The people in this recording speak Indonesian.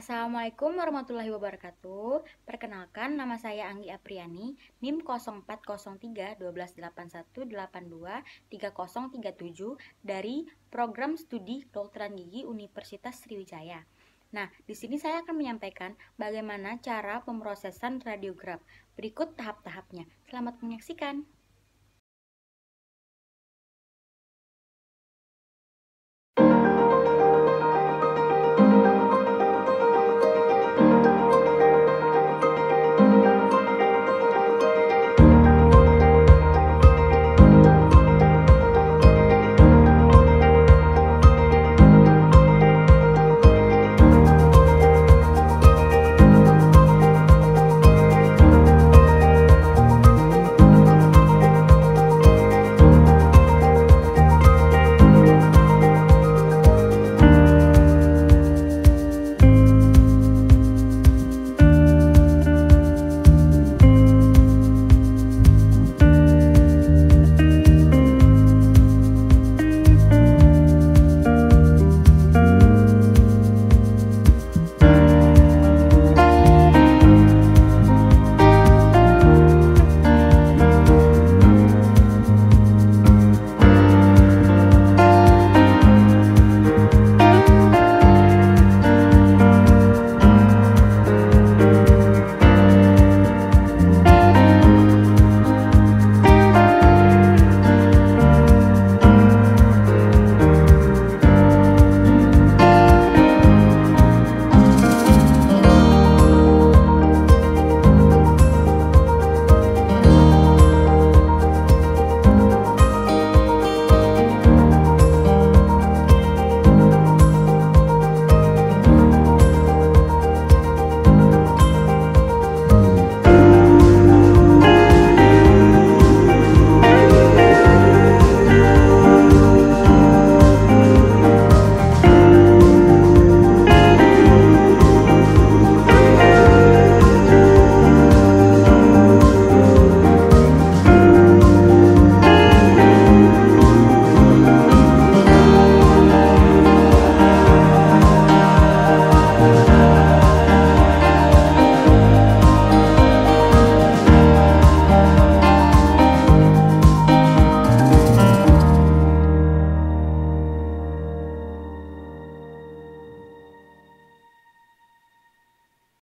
Assalamualaikum warahmatullahi wabarakatuh. Perkenalkan, nama saya Anggi Apriani, NIM 0403 12881823037 dari Program Studi Kedokteran Gigi Universitas Sriwijaya. Nah, di sini saya akan menyampaikan bagaimana cara pemrosesan radiograf. Berikut tahap-tahapnya. Selamat menyaksikan.